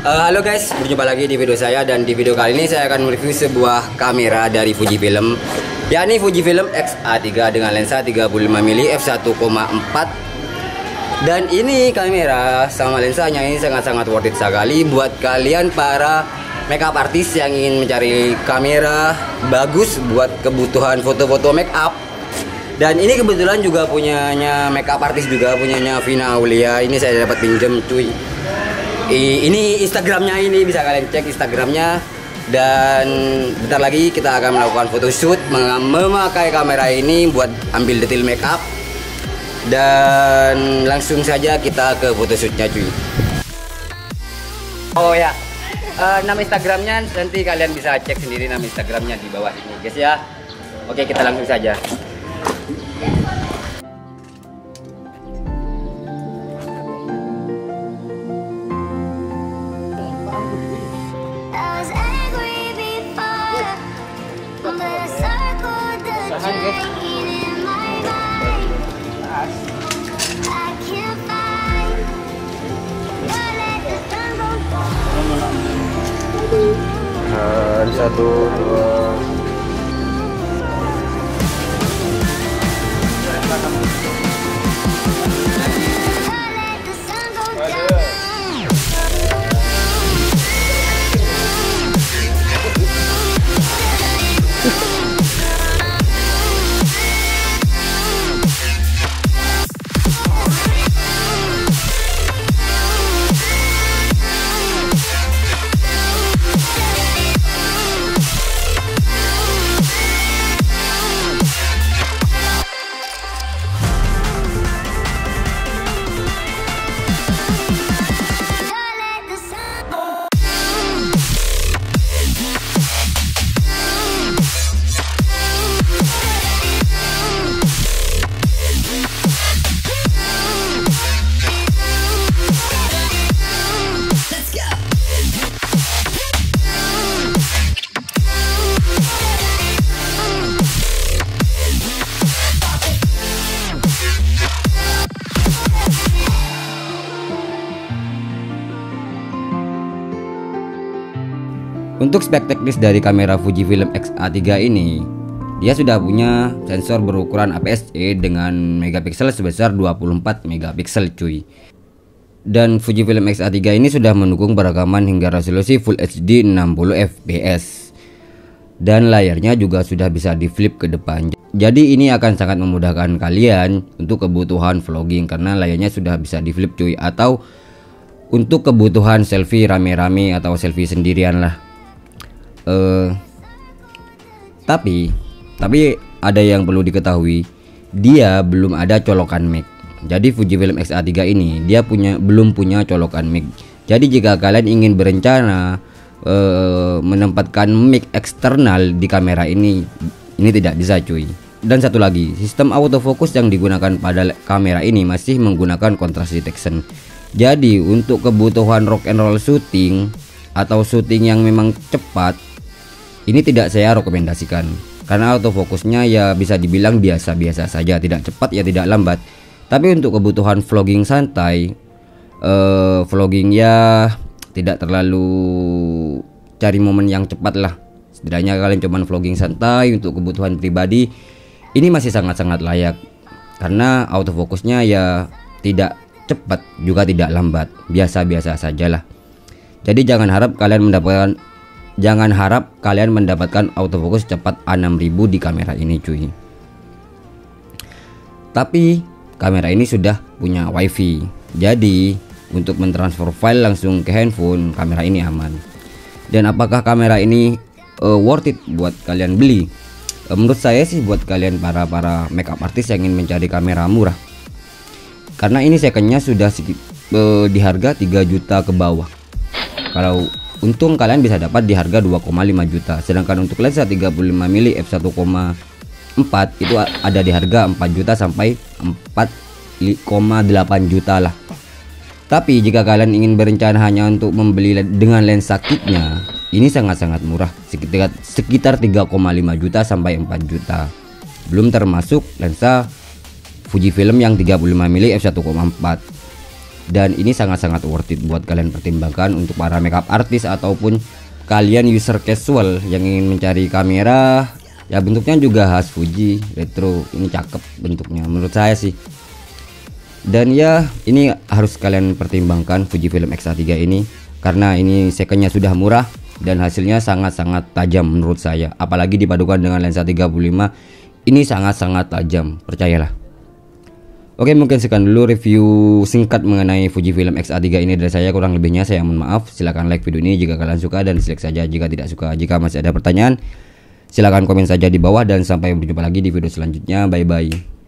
Halo guys, berjumpa lagi di video saya. Dan di video kali ini saya akan mereview sebuah kamera dari Fujifilm, yakni Fujifilm X-A3 dengan lensa 35mm f1.4. Dan ini kamera sama lensanya ini sangat-sangat worth it sekali buat kalian para makeup artist yang ingin mencari kamera bagus buat kebutuhan foto-foto makeup. Dan ini kebetulan juga punyanya makeup artist juga, punyanya Vina Aulia. Ini saya dapat pinjam cuy. Ini Instagramnya, ini bisa kalian cek Instagramnya. Dan bentar lagi kita akan melakukan photoshoot memakai kamera ini buat ambil detail makeup. Dan langsung saja kita ke photoshootnya cuy. Oh ya, nama Instagramnya nanti kalian bisa cek sendiri, nama Instagramnya di bawah ini guys ya. Oke, kita langsung saja. Satu, dua. Untuk spek teknis dari kamera Fujifilm X-A3 ini, dia sudah punya sensor berukuran APS-C dengan megapiksel sebesar 24 megapiksel cuy. Dan Fujifilm X-A3 ini sudah mendukung perekaman hingga resolusi Full HD 60 fps. Dan layarnya juga sudah bisa di flip ke depan. Jadi ini akan sangat memudahkan kalian untuk kebutuhan vlogging karena layarnya sudah bisa di flip cuy, atau untuk kebutuhan selfie rame-rame atau selfie sendirian lah. Tapi ada yang perlu diketahui, dia belum ada colokan mic. Jadi Fujifilm X-A3 ini dia belum punya colokan mic. Jadi jika kalian ingin berencana menempatkan mic eksternal di kamera ini tidak bisa cuy. Dan satu lagi, sistem autofocus yang digunakan pada kamera ini masih menggunakan contrast detection. Jadi untuk kebutuhan rock and roll shooting atau syuting yang memang cepat, ini tidak saya rekomendasikan karena autofokusnya ya bisa dibilang biasa-biasa saja, tidak cepat ya tidak lambat. Tapi untuk kebutuhan vlogging santai, vlogging ya tidak terlalu cari momen yang cepat lah. Setidaknya kalian cuman vlogging santai untuk kebutuhan pribadi, ini masih sangat-sangat layak karena autofokusnya ya tidak cepat juga tidak lambat, biasa-biasa sajalah. Jadi jangan harap kalian mendapatkan autofocus cepat A6000 di kamera ini cuy. Tapi kamera ini sudah punya wifi, jadi untuk mentransfer file langsung ke handphone, kamera ini aman. Dan apakah kamera ini worth it buat kalian beli? Menurut saya sih buat kalian para makeup artist yang ingin mencari kamera murah, karena ini secondnya sudah di harga 3 juta ke bawah. Kalau untung kalian bisa dapat di harga 2,5 juta. Sedangkan untuk lensa 35mm f1.4 itu ada di harga 4 juta sampai 4,8 juta lah. Tapi jika kalian ingin berencana hanya untuk membeli dengan lensa kitnya, ini sangat-sangat murah, sekitar 3,5 juta sampai 4 juta. Belum termasuk lensa Fujifilm yang 35mm f1.4. dan ini sangat-sangat worth it buat kalian pertimbangkan untuk para makeup artist ataupun kalian user casual yang ingin mencari kamera ya bentuknya juga khas Fuji retro. Ini cakep bentuknya menurut saya sih, dan ya ini harus kalian pertimbangkan Fujifilm X-A3 ini karena ini secondnya sudah murah dan hasilnya sangat-sangat tajam menurut saya, apalagi dipadukan dengan lensa 35 ini sangat-sangat tajam, percayalah. Oke, mungkin sekian dulu review singkat mengenai Fujifilm X-A3 ini dari saya. Kurang lebihnya saya mohon maaf. Silahkan like video ini jika kalian suka dan dislike saja jika tidak suka. Jika masih ada pertanyaan silahkan komen saja di bawah, dan sampai berjumpa lagi di video selanjutnya. Bye bye.